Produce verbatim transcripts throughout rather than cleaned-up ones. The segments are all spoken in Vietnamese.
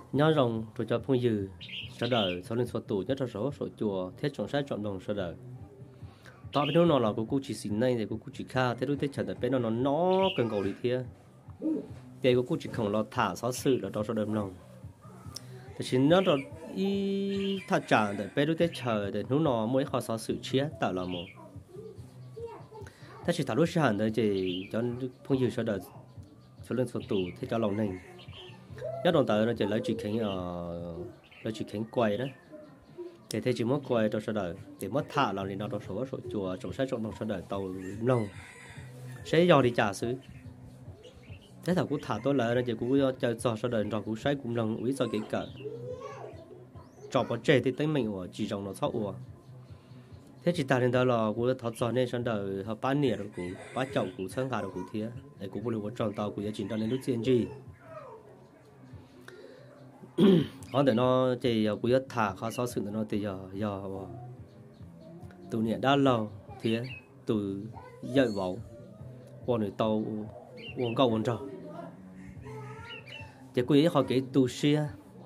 nhớ rằng tôi cho phong dư sau đời sau lên số tù nhất cho số số chùa thế chọn sai chọn đồng sau đời tao biết nó là của cô chỉ xin này thì của cô chỉ kha thế đối thế chẳng được biết nó nó nó cần cầu đi thế thì của cô chỉ không lo thả xóa sự là đó sau đêm lòng thì chính nó rồi y thật chẳng để biết đối thế chờ để nó nó mới khó xóa sự chia tạo là một thế chỉ thảo lúc sáng đấy thì cho phong dư sau đời sau lên số tù thế cho lòng này nhất đồng tới nó chỉ lấy chỉ khánh ở lấy chỉ khánh quay đó để thấy chỉ mất quay trong sau đời để mất thả là thì nó trong số số chùa trong sách trong sau đời tàu nông sẽ do đi trả xứ thế thảo cũng thả tôi lại nó chỉ cũng cho cho sau đời rồi cũng sai cũng nông úy do cái cả chọn bỏ trẻ thì tính mình của chỉ trong nó sót ủa thế chỉ ta đến đó là cũng thọ cho nên sau đời họ bán nịa rồi cũng bán chậu cũng sang cả rồi cũng thế để cũng不能我赚到cũng chỉ cho nên lúc tiền gì có thể nó chỉ cũng rất thả khó so sự nó thì giờ giờ tụi nhẹ đã lâu thì tụi dậy vào quan người tàu uống câu uống trà chỉ quý họ cái tụi xe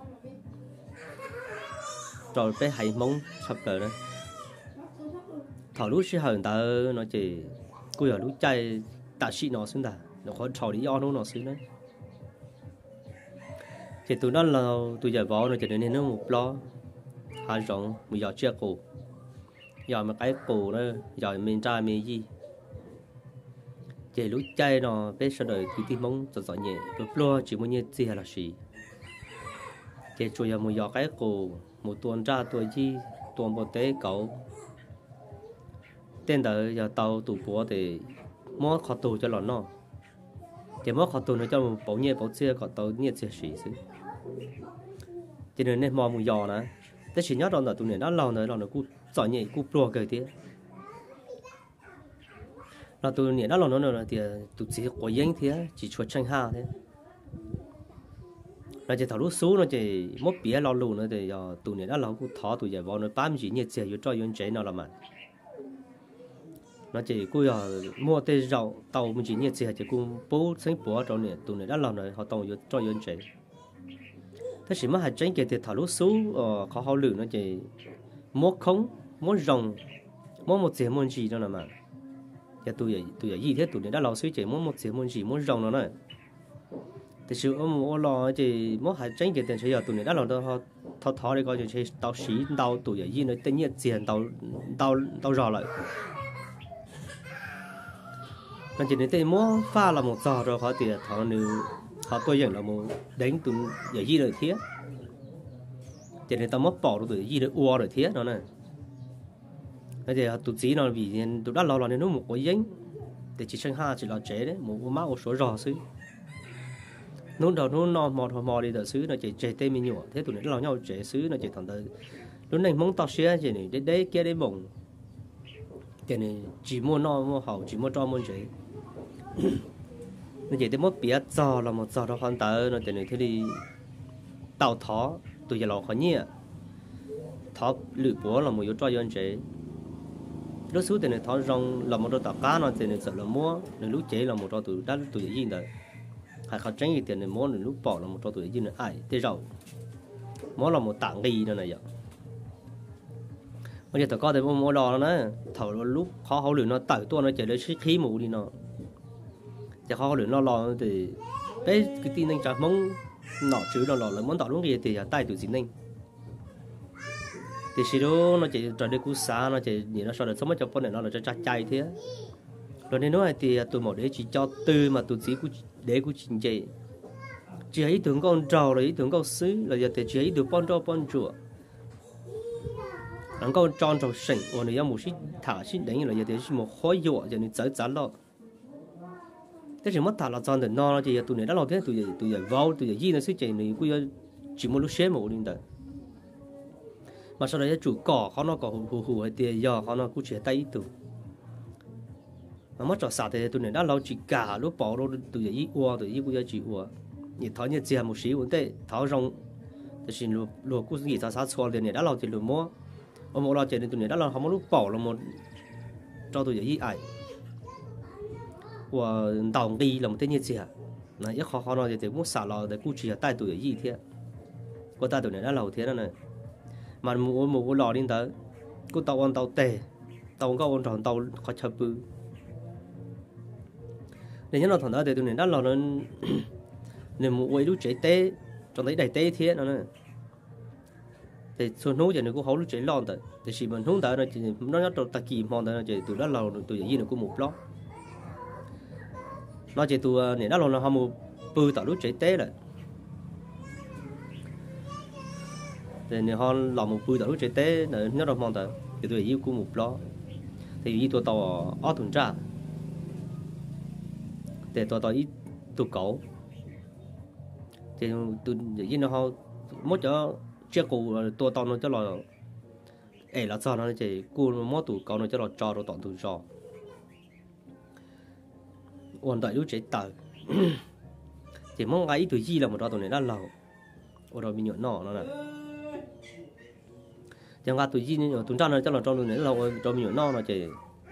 rồi bé hay mong sắp tới đấy thảo lúc xe hờn ta nó chỉ quý ở lúc chạy tạ sĩ nó xứng ta nó có trò lý do nó xứng đấy thì tụi nó là tụi giờ võ nó chỉ nên nó một lo hai rộng một giờ chia cổ giờ mà cái cổ đó giờ mình trai mình gì chỉ lúc chơi nó biết sau đời tụi tim mông giật giật nhẹ tụi lo chỉ muốn như gì là gì chỉ chủ yếu một giờ cái cổ một tuần ra tuổi gì tuần một tế cậu tên đời giờ tàu tụ búa thì mót khó tụ cho lợn nó chỉ mót khó tụ nó cho một bảo nhẹ bảo chia còn tàu nhẹ chia xí xí cho nên nên mò một giò nè thế chỉ nhớ rằng là tụi này đã lâu nữa là nó cũng giỏi nhẹ cũng pro cái thế là tụi này đã lâu nữa rồi thì tụi chỉ có yên thế chỉ chuột tranh ha thế là chỉ thảo lúc số nó chỉ mất bía lo lù nữa thì giờ tụi này đã lâu cũng thọ tụi giờ vào nó bám gì nhẹ chia vô cho yên chế nó là mà nó chỉ cứ giờ mua tê rau tàu mình chỉ nhẹ chia chỉ cũng bố sinh bố cho này tụi này đã lâu rồi họ tàu vô cho yên chế thế chỉ mà hai tránh kia thì thảo lúc số khó hao lử nó chỉ mót không mót rồng mót một chế môn gì đó là mà giờ tôi vậy tôi vậy gì thế tụi này đã lâu suy chỉ mót một chế môn gì mót rồng nó này thì sự ông mua lo chỉ mót hai tránh kia thì bây giờ tụi này đã lâu đó họ thọ thọ đi coi cho chơi tàu xí tàu tụi vậy gì nó tự nhiên tiền tàu tàu tàu rò lại nó chỉ đến tên mót pha là một giò rồi họ thì thọ nữ họ tôi nhận là một đánh tụi vậy gì rồi thế cho nên tao mất bỏ được tụi gì được ua rồi thế nó này bây giờ tụi chỉ nó vì tụi đã lâu rồi nên nó một cái dính để chỉ sinh ha chỉ là chế đấy một má một số rò xứ nó đầu nó nò mò mò đi từ xứ nó chỉ chế tên mình nhỏ thế tụi nó lâu nhau chế xứ nó chỉ thằng tới lúc này mong tao xe chỉ này đấy đấy kia đấy bổng cho nên chỉ mua no mua hậu chỉ mua cho mua chế nó chỉ tới mất bía giò là một giò đó hoàn tờ nó chỉ này thế đi tàu thó tụi giờ lò khó nhỉ thó lưỡi búa là một yếu cho dân chế lúc số tiền này thó rong là một đôi tàu cá nó tiền này sợ là mua nên lúc chế là một trò tụi đã tụi gì đấy hay khó tránh cái tiền này mua nên lúc bỏ là một trò tụi gì nữa ai thế rồi mua là một tảng đi nữa này vậy bây giờ tao có thể mua mua đò nó thầu lúc khó hậu lưỡi nó tải tua nó chạy đến khí mù đi nóจะเขาเหลือรอๆthì cái cái tin anh trả mong nọ chữ nọ là món tỏi đúng gì thì tay tụi xin anh thì khi đó nó chỉ trở đi cú xa nó chỉ nhìn nó sau đó sống ở trong con này nó là cho chặt chay thế rồi nên nói thì tụi một để chỉ cho tư mà tụi chỉ cú để cú chỉnh chị chỉ ấy tưởng con trâu rồi ý tưởng con sứ là giờ thì chỉ ấy được con trâu con chùa anh con tròn trâu sình còn nếu một xí thả xí đánh là giờ thì một khói dọa giờ nên chở chở lo thế chỉ mất thà là chọn được no thì tụi này đã lâu thế tụi tụi giờ vào tụi gì nó sẽ chạy này cứ chỉ một lúc xé một đi đấy mà sau đấy chủ cỏ họ nó cỏ hù hù hay tiền giờ họ nó cũng chỉ tay tụi mà mất trò sạt thì tụi này đã lâu chỉ cả lúc bỏ đâu tụi gì ua tụi gì cũng chỉ ua thì tháo như tiền một xíu thế tháo rong thì xin lùa lùa cũng nghĩ sao sao xóa tiền này đã lâu thì lùa mua ở một lo tiền tụi này đã lâu họ một lúc bỏ là một cho tụi gì ai của tàu đi là một tên như gì à nó rất khó khó nói thì muốn xả lò để cụ chỉ là tay tuổi gì thế có ta tụi này đã lâu thế đó này mà mua mua lò đi tới cô tàu on tàu tè tàu có on tròn tàu khó chập bự để nhớ là thằng đó thì tụi này đã lâu nên nên mua quay lúc chạy té trong đấy đầy té thế nó này thì xuân hú giờ này cũng hấu lúc chạy lon tới thì chỉ mình hú tới nó chỉ nó nhớ trong ta kìm hòn tới nó chỉ tụi đã lâu tụi gì nó cũng một lót nó chỉ tụi này đã lâu là họ mua bự tàu lúc chạy té rồi thì nếu họ làm một bữa tàu chạy té là nhớ trong hòn tới thì tụi gì cũng một lót thì gì tụi tàu ở tuần tra để tụi tàu ít tụi cẩu thì tụi gì nó họ mất cho chiếc cụ tua tao nó cho là ê là sao nó chỉ cụ mất tụi cậu nó cho là cho rồi tọn tụi cho ổn tại lúc chạy tờ chỉ mong ai tụi gì là một đó tụi này đã lâu ở đó bị nhọn nọ nó này chẳng qua tụi gì nữa tụi cha nó cho là cho tụi này lâu cho bị nhọn nọ nó chỉ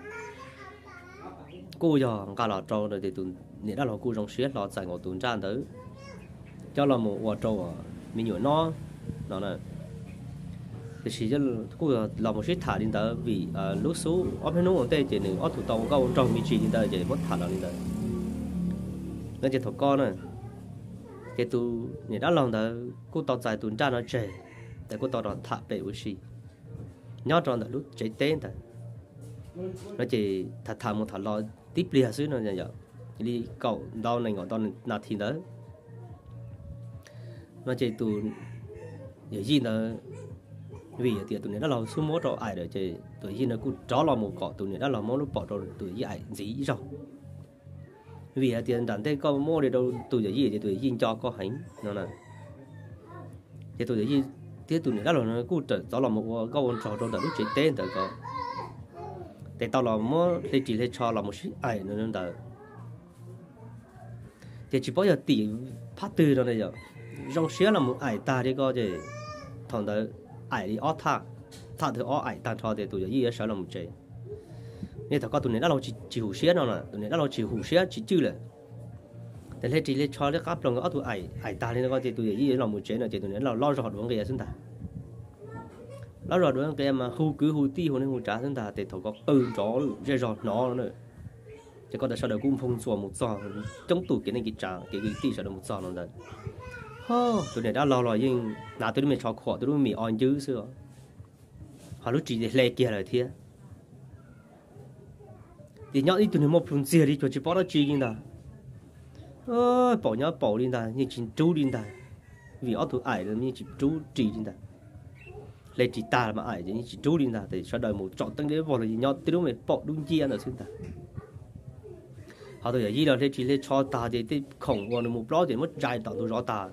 cô giờ cả là cho rồi thì tụi này đã lâu cô trong xuyết là giải ngộ tụi cha tới cho là một quả trâu bị nhọn nọ nó này thì chỉ cho cô là một cái thả đi tới vì lúc số ở bênนู้นtây chỉ nên ở thủ tàu có trong vị trí đi tới chỉ mất thả là đi tới nên chỉ thằng con này cái tu người đã lòng đó cô tàu dài tuần tra nó trẻ tại cô tàu đó thả bể với gì nhớ tròn là lúc chạy tên tại nó chỉ thả thả một thả lo tiếp liền xíu nó vậy vậy đi cậu đau này ngọn đau nào thì đó nó chỉ tu vậy gì nó vì thì tụi này đã làm số mốt rồi ai rồi chơi tụi gì nó cũng chó là một cọ tụi này đã làm món lúc bỏ rồi tụi gì ai gì rồi vì tiền đàn thế có mua để đâu tụi gì thì tụi gì cho có hành nó là thì tụi gì thế tụi này đã làm nó cũng trở đó là một câu trò trong lúc chuyện tên tới có để tao làm mua thì chỉ để cho là một chút ai nữa nên là thì chỉ bao giờ tỷ phát từ đó này giờ trong xía là một ai ta đi coi thì thằng đó ai đi ót thà thà thì ót ai ta cho thì tụi gì sợ là một chuyện nên thằng con tụi này đã lâu chỉ chịu xía nó là tụi này đã lâu chịu hủ xía chỉ chữ là để lấy chỉ lấy cho lấy cáp lòng ót tụi ai ai ta nên coi thì tụi gì là một chuyện là thì tụi này là lo rõ đúng cái gì ta lo rõ đúng cái mà hù cứ hù ti hù nên hù trả chúng ta thì thằng con ừ chó dễ rõ nó nữa chỉ có thể sau đó cũng phong xua một giò chống tụi cái này cái trả cái cái ti sau đó một giò nó đấy tụi này đã lo rồi nhưng nào tụi mình cho khổ tụi mình on dữ xưa họ lúc chỉ để lê kia rồi thế thì nhớ đi tụi này một phần gì đi cho chỉ bỏ nó chi đi ta ơi bỏ nhớ bỏ đi ta nhưng chỉ chú đi ta vì ở tụi ai rồi nhưng chỉ chú chỉ đi ta lê chỉ ta mà ai nhưng chỉ chú đi ta thì sau đời một chọn tăng đến vào là nhớ tụi mình bỏ đúng chia nữa xưa ta họ tôi gì là chỉ lấy cho ta thì cái khổng vào một ló thì mất dài tạo tôi rõ ta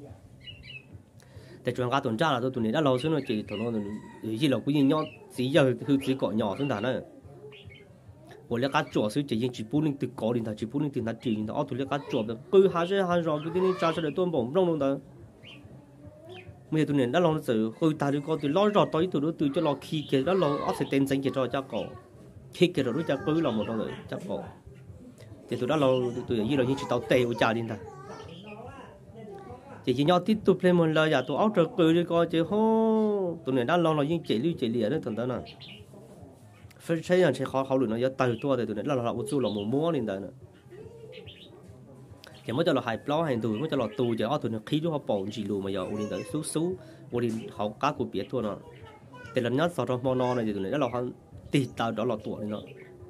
để cho các tuần tra là tôi tụi này đã lâu xuống rồi chỉ thằng nó gì là cũng như nhau chỉ giờ hư chỉ cọ nhỏ xuống ta nữa tôi lấy cá chuột xuống chỉ chỉ bún lên từ cỏ lên ta chỉ bún lên từ nát chỉ ta ở tôi lấy cá chuột là cứ hai mươi hai rồi cái này cha sẽ để tôi bỏng rong luôn ta bây giờ tụi này đã lâu rồi hơi ta đi coi từ lo rõ tới từ đó từ cho lo khi kia đó lo ở sẽ tên danh kia cho cha cỏ khi kia rồi cha cứ là một trong rồi cha cỏ thì tụi đó lâu tụi gì rồi như chỉ tao tè của cha đi ta chỉ chỉ nhau tiếp tục lên một lời giả tụi áo trợt cười đi coi chứ hô tụi này đã lâu rồi nhưng chỉ lưu chỉ lìa đấy thằng đó nè phải thấy là sẽ khó khó được nó giờ từ tua thì tụi này là là một số là một múa lên đây nè chỉ mới cho là hai plo hai tụi mới cho là tụi chỉ ở tụi nó khí cho họ bỏng chỉ lù mà giờ lên tới số số lên họ cá của biết thua nè thì lần nhất sau trong mono này thì tụi này đã là họ tì tao đó là tuổi nó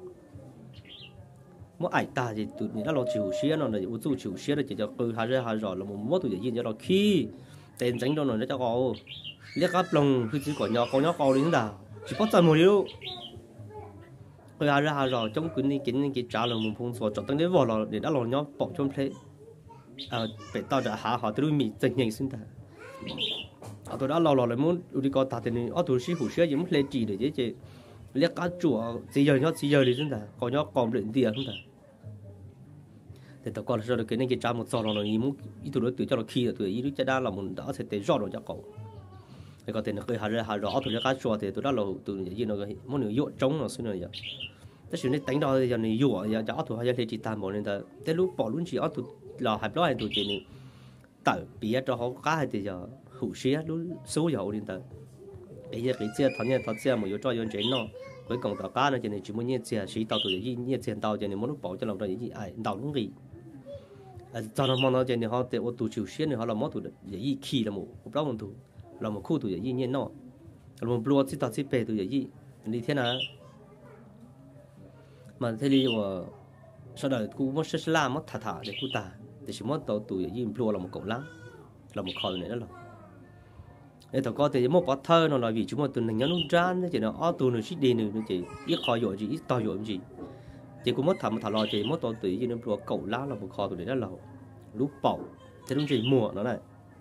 mỗi ai ta thì tụi này đã lo chịu xía nó là vô chịu chịu xía là chỉ cho cứ hai ra hai rồi là một mỗi tụi gì cho nó khi tên tránh cho nó nó cho họ liếc áp lòng cứ chỉ có nhỏ con nhỏ con đến nào chỉ có tầm một điều cứ hai ra hai rồi trong cái này cái này cái trả là một phong số cho tăng đến vào là để đã lo nhỏ bỏ trong thế à phải tao đã hạ họ tụi mình chân nhanh xin ta à tụi đã lo lo lại muốn đi coi ta thì ở tụi sĩ phụ xía gì muốn lên chỉ để chứ chứ liếc cá chùa chỉ giờ nhỏ chỉ giờ đi xin ta còn nhỏ còn luyện tiền không ta thì tao còn rồi cái này cái cha một giò nó muốn ít tuổi tuổi cho nó khi tuổi ít cho đa là một đã sẽ tới giò rồi cho cậu thì có thể nó khơi hà ra hà rõ tuổi cá chùa thì tôi đã là từ gì nó cái muốn nhiều dội trống nó xí nữa vậy tất nhiên này đánh đo thì giờ này dội giờ cho tuổi hay chỉ tàn một nên ta tới lúc bỏ luôn chỉ ở tuổi là hai mươi hai tuổi chỉ này tự bị cho họ cá thì giờ hủ xía lúc số dầu đi tới cái gì cái chia thằng nhà thằng chia một yếu cho yếu chế nó với cộng tàu cá nó cho nên chỉ muốn nhiệt chia xí tàu tuổi gì nhiệt tiền tàu cho nên muốn lúc bỏ cho lòng đời gì ai tàu đúng gì cho nó mong nó cho nên họ để ô tô chiều xuyên thì họ làm món tụ gì khi là một một bao một tụ là một khu tụ gì nhiệt nó là một lúa chỉ tàu chỉ bể tụ gì đi thế nào mà thế đi mà sau đó cú mất sét la mất thả thả để cú ta để chỉ mất tàu tụ gì lúa là một cọng láng là một kho này đó là để tao có thể một bát thơ nó là vì chúng mình từ những lúc rán chỉ là ở tù nó chỉ đi nữa chỉ ít kho dội gì ít to dội gì chỉ cũng mất thầm thả lò chỉ mất to tùy cho nên vừa cậu lá là một kho tụi đấy đó là lúc bỏ thế đúng chỉ mùa nó này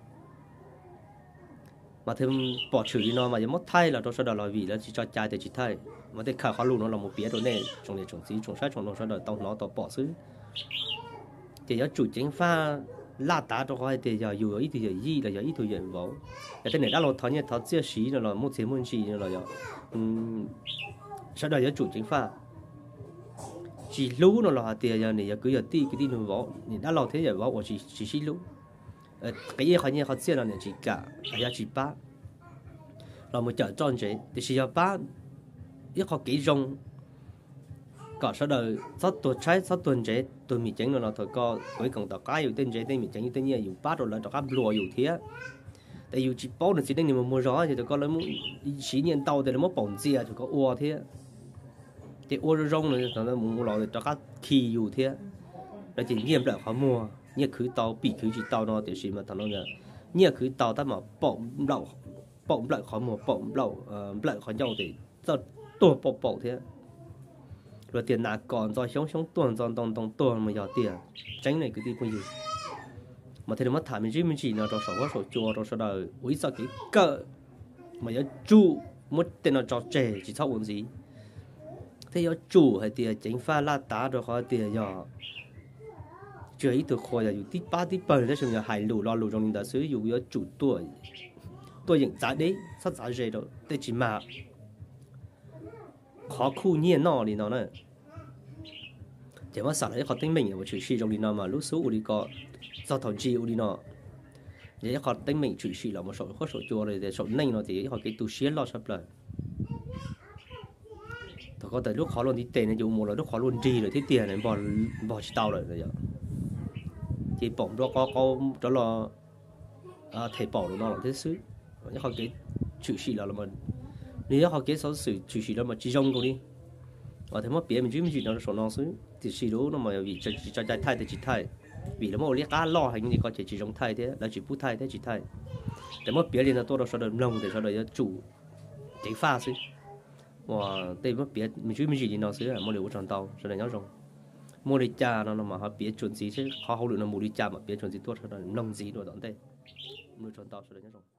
mà thêm bỏ trừ đi nó mà mất thay là tôi sau đó là vì là chỉ cho trai thì chỉ thay mà thế khả khó luôn nó là một bía đồ này trong này trồng gì trồng sát trồng nó sau đó tao nó tao bỏ xứ chỉ có chủ chính pha lá đá cho họ thì giờ dù ít thì giờ gì là giờ ít thôi giờ vào cái thế này đã lo thằng nhá thằng chia xí là một thế môn gì là giờ sau đó giờ chủ chính pha chỉ lú nó là tiền giờ này giờ cứ giờ ti cái ti nó vào thì đã lo thế giờ vào chỉ chỉ xí lú cái gì họ nhá họ chia là chỉ cả giờ chỉ ba là một chợ tròn chế thì chỉ giờ ba ít họ kỹ rong có sau đó sáu tuần trái sáu tuần chế tôi mình chẳng là thôi có với cộng tàu cá yêu tên chế tên mình chẳng như tên nhiều bắt rồi là tàu cá lùa yêu thế tại yêu chỉ bao nó chỉ nên mà mua gió thì tôi có lấy chỉ nhiên tàu thì nó mất bỏng gì thì có ua thế thì ua rong rồi tao nó mua lò thì tàu cá khi yêu thế là chỉ nghiêm lại khó mua như cứ tàu bị cứ chỉ tàu nó thì gì mà tao nói là như cứ tàu ta mà bỏng lậu bỏng lại khó mua bỏng lậu lại khó nhau thì tao tôi bỏng bỏng thế rồi tiền nào còn do sống sống tuần do đồng đồng tuần mà giờ tiền tránh này cái gì cũng gì mà thế mất thả mình chỉ mình chỉ là cho sổ sổ chùa cho sổ đời úi sao cái cỡ mà giờ chủ mất tiền là cho trẻ chỉ sau uống gì thế giờ chủ hay tiền chính pha la tá rồi họ tiền giờ chưa ít được khỏi làอยู่ที่ป้าที่เปิดได้ชมgiờ hài lù lo lù trong đó sử dụng giờ chủ tuổi tuổi những giá đấy sát giá gì đó để chỉ mà khó khu nhiên nọ đi nó này chỉ mà sản ấy khó tính mình mà chủ sĩ trong đi nó mà lúc số đi có do thầu chi đi nó vậy khó tính mình chủ sĩ là một số khó số chùa này để số nhanh nó thì họ cái tu sĩ lo sắp lại tôi có thể lúc khó luôn thì tiền này dùng một là lúc khó luôn chi rồi thì tiền này bỏ bỏ chỉ tao rồi bây giờ thì bỏng đó có có đó là thầy bỏ nó là thế xứ vậy khó cái chủ sĩ là là mình nếu họ kế sáu sự chủ sĩ đó mà chỉ rong cô đi và thế mà bé mình chỉ mình chỉ nó số nó xứ thì xí đó nó mà vì cho cho trai thay thì chỉ thay vì nó mà liếc cá lo hay như có chỉ chỉ rong thay thế là chỉ bút thay thế chỉ thay thế mà bé liền là tôi đâu sau đó lông thì sau đó chủ chỉ pha xứ và đây mà bé mình chỉ mình chỉ nó xứ là mua được tròn tàu sau đó nhớ rong mua đi cha nó mà họ bé chuẩn gì chứ họ không được là mua đi cha mà bé chuẩn gì tốt sau đó lông gì rồi đón đây mua tròn tàu sau đó nhớ rong